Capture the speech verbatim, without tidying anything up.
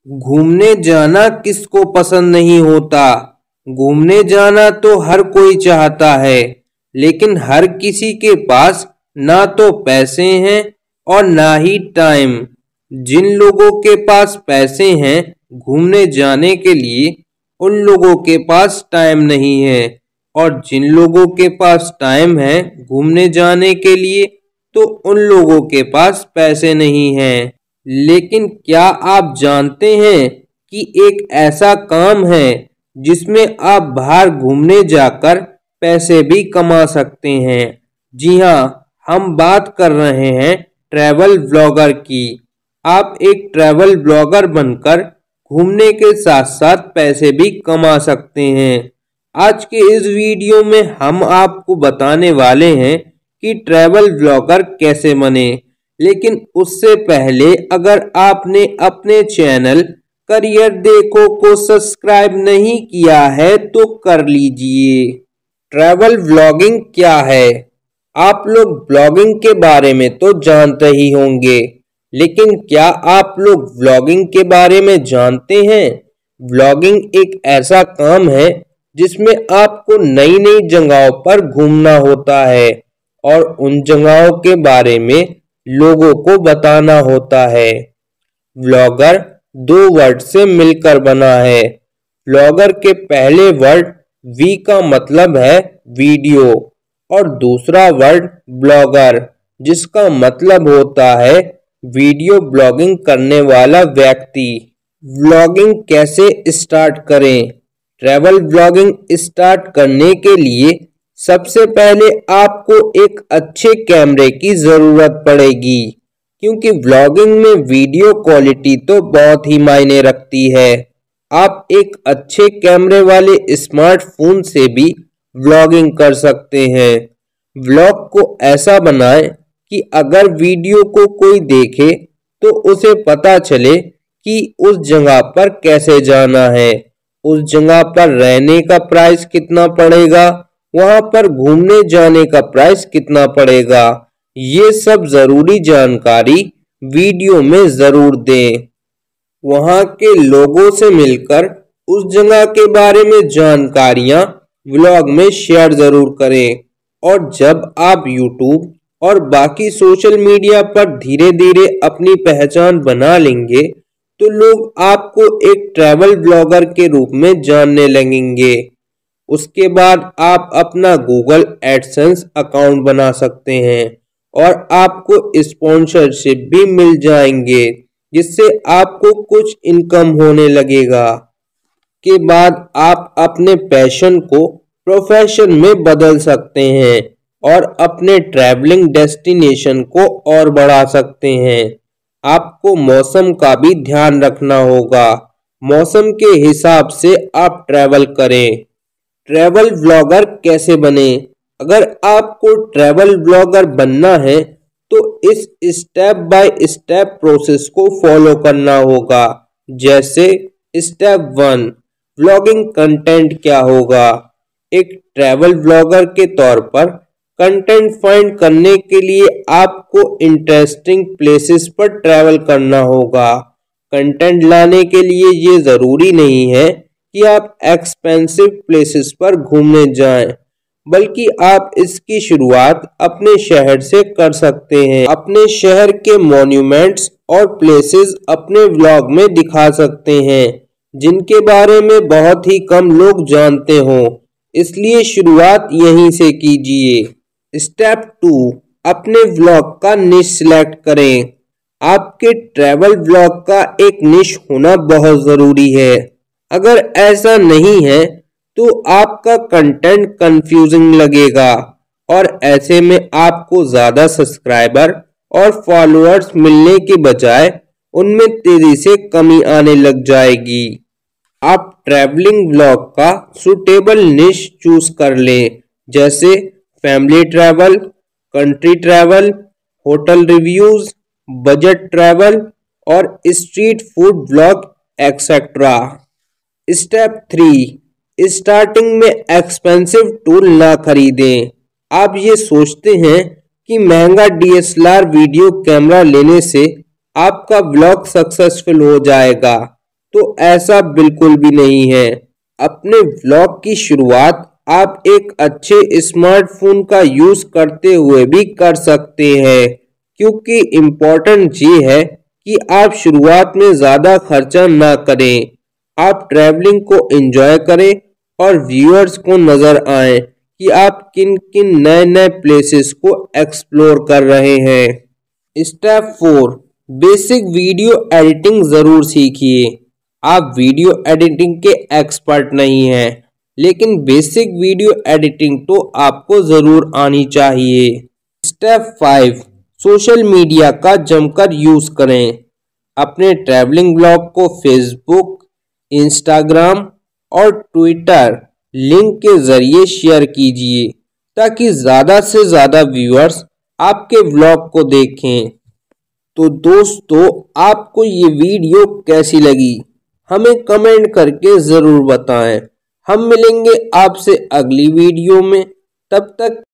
घूमने जाना किसको पसंद नहीं होता। घूमने जाना तो हर कोई चाहता है, लेकिन हर किसी के पास ना तो पैसे हैं और ना ही टाइम। जिन लोगों के पास पैसे हैं घूमने जाने के लिए, उन लोगों के पास टाइम नहीं है, और जिन लोगों के पास टाइम है घूमने जाने के लिए, तो उन लोगों के पास पैसे नहीं हैं। लेकिन क्या आप जानते हैं कि एक ऐसा काम है जिसमें आप बाहर घूमने जाकर पैसे भी कमा सकते हैं। जी हाँ, हम बात कर रहे हैं ट्रैवल ब्लॉगर की। आप एक ट्रैवल ब्लॉगर बनकर घूमने के साथ साथ पैसे भी कमा सकते हैं। आज के इस वीडियो में हम आपको बताने वाले हैं कि ट्रैवल ब्लॉगर कैसे बने। लेकिन उससे पहले अगर आपने अपने चैनल करियर देखो को सब्सक्राइब नहीं किया है तो कर लीजिए। ट्रैवल ब्लॉगिंग क्या है? आप लोग ब्लॉगिंग के बारे में तो जानते ही होंगे, लेकिन क्या आप लोग व्लॉगिंग के बारे में जानते हैं? व्लॉगिंग एक ऐसा काम है जिसमें आपको नई नई जगहों पर घूमना होता है और उन जगहों के बारे में लोगों को बताना होता है। व्लॉगर दो वर्ड से मिलकर बना है। व्लॉगर के पहले वर्ड वी का मतलब है वीडियो और दूसरा वर्ड ब्लॉगर जिसका मतलब होता है वीडियो ब्लॉगिंग करने वाला व्यक्ति। व्लॉगिंग कैसे स्टार्ट करें? ट्रैवल ब्लॉगिंग स्टार्ट करने के लिए सबसे पहले आपको एक अच्छे कैमरे की ज़रूरत पड़ेगी, क्योंकि व्लॉगिंग में वीडियो क्वालिटी तो बहुत ही मायने रखती है। आप एक अच्छे कैमरे वाले स्मार्टफोन से भी व्लॉगिंग कर सकते हैं। व्लॉग को ऐसा बनाएं कि अगर वीडियो को कोई देखे तो उसे पता चले कि उस जगह पर कैसे जाना है, उस जगह पर रहने का प्राइस कितना पड़ेगा, वहां पर घूमने जाने का प्राइस कितना पड़ेगा। ये सब जरूरी जानकारी वीडियो में जरूर दें। वहां के लोगों से मिलकर उस जगह के बारे में जानकारियां व्लॉग में शेयर जरूर करें। और जब आप यूट्यूब और बाकी सोशल मीडिया पर धीरे धीरे अपनी पहचान बना लेंगे तो लोग आपको एक ट्रैवल ब्लॉगर के रूप में जानने लगेंगे। उसके बाद आप अपना गूगल एडसेंस अकाउंट बना सकते हैं और आपको स्पॉन्सरशिप भी मिल जाएंगे, जिससे आपको कुछ इनकम होने लगेगा। के बाद आप अपने पैशन को प्रोफेशन में बदल सकते हैं और अपने ट्रैवलिंग डेस्टिनेशन को और बढ़ा सकते हैं। आपको मौसम का भी ध्यान रखना होगा। मौसम के हिसाब से आप ट्रैवल करें। ट्रैवल ब्लॉगर कैसे बने? अगर आपको ट्रैवल ब्लॉगर बनना है तो इस स्टेप बाय स्टेप प्रोसेस को फॉलो करना होगा। जैसे स्टेप वन, ब्लॉगिंग कंटेंट क्या होगा? एक ट्रैवल ब्लॉगर के तौर पर कंटेंट फाइंड करने के लिए आपको इंटरेस्टिंग प्लेसेस पर ट्रैवल करना होगा। कंटेंट लाने के लिए ये ज़रूरी नहीं है कि आप एक्सपेंसिव प्लेसेस पर घूमने जाएं, बल्कि आप इसकी शुरुआत अपने शहर से कर सकते हैं। अपने शहर के मॉन्यूमेंट्स और प्लेसेस अपने व्लॉग में दिखा सकते हैं, जिनके बारे में बहुत ही कम लोग जानते हों, इसलिए शुरुआत यहीं से कीजिए। स्टेप टू, अपने व्लॉग का निश सिलेक्ट करें। आपके ट्रैवल व्लॉग का एक निश होना बहुत ज़रूरी है। अगर ऐसा नहीं है तो आपका कंटेंट कंफ्यूजिंग लगेगा और ऐसे में आपको ज़्यादा सब्सक्राइबर और फॉलोअर्स मिलने के बजाय उनमें तेज़ी से कमी आने लग जाएगी। आप ट्रैवलिंग व्लॉग का सूटेबल निश चूज कर लें, जैसे family travel, country travel, hotel reviews, budget travel और street food vlog etcetera. Step three, starting में एक्सपेंसिव टूल ना खरीदें। आप ये सोचते हैं कि महंगा D S L R video camera लेने से आपका व्लॉग सक्सेसफुल हो जाएगा, तो ऐसा बिल्कुल भी नहीं है। अपने व्लॉग की शुरुआत आप एक अच्छे स्मार्टफोन का यूज करते हुए भी कर सकते हैं, क्योंकि इम्पोर्टेंट ये है कि आप शुरुआत में ज़्यादा खर्चा ना करें। आप ट्रैवलिंग को एंजॉय करें और व्यूअर्स को नज़र आए कि आप किन किन नए नए प्लेसेस को एक्सप्लोर कर रहे हैं। Step four, basic video editing ज़रूर सीखिए। आप वीडियो एडिटिंग के एक्सपर्ट नहीं हैं, लेकिन बेसिक वीडियो एडिटिंग तो आपको ज़रूर आनी चाहिए। स्टेप फाइव, सोशल मीडिया का जमकर यूज़ करें। अपने ट्रैवलिंग ब्लॉग को फेसबुक, इंस्टाग्राम और ट्विटर लिंक के ज़रिए शेयर कीजिए, ताकि ज़्यादा से ज़्यादा व्यूअर्स आपके व्लॉग को देखें। तो दोस्तों, आपको ये वीडियो कैसी लगी हमें कमेंट करके ज़रूर बताएं। हम मिलेंगे आपसे अगली वीडियो में, तब तक